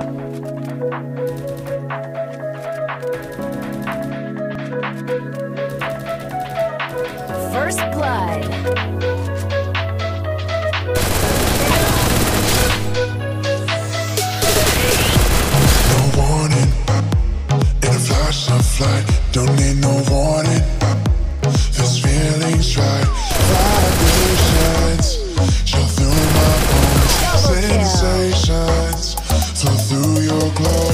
First blood. No warning, in a flash of light, don't need no warning. This feeling's right, vibrations chill through my bones, sensations flow through your glow.